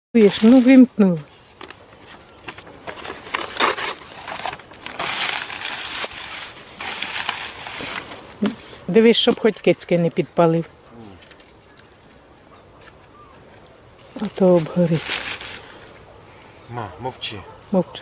Віж, ну вимкнула. Дивись, щоб хоч кицьки не підпалив. А то обгорить. Ма, мовчи. Мовчу.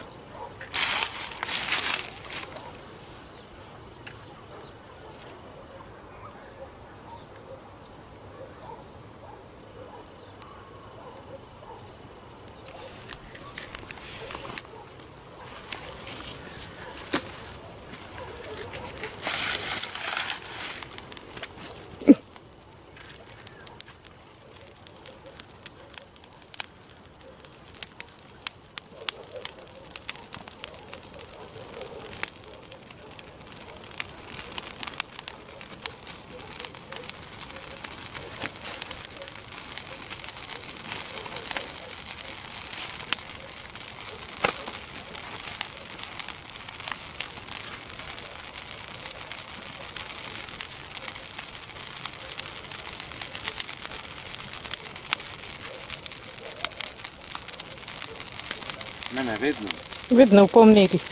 Мене видно? Видно в повний ріст.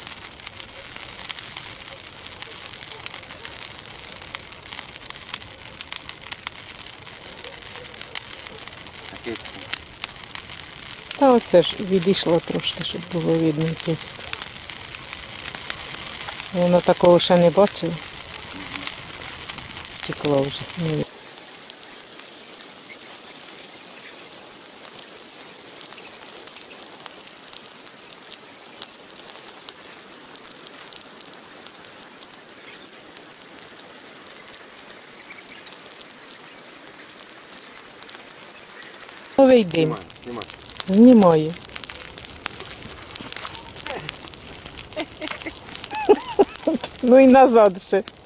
А кицька? Та оце ж відійшло трошки, щоб було видно кицьку. Воно такого ще не бачило. Текло вже. Не. Новий дим. Знімай. Знімаю. Ну і назад ще.